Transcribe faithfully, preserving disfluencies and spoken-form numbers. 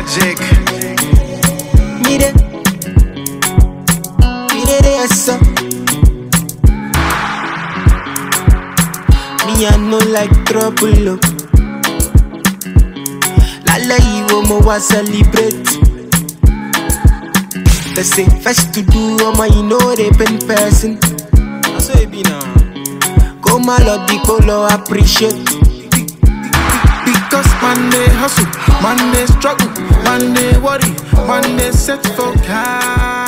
magic. Mire, mire eso. Me I no like trouble. Lala you mo wa celebrate. They say first to do I'ma you know they pen person. I say be now. Come my lord the color appreciate. Because man they hustle, man they struggle, man they worry, man they set for cash.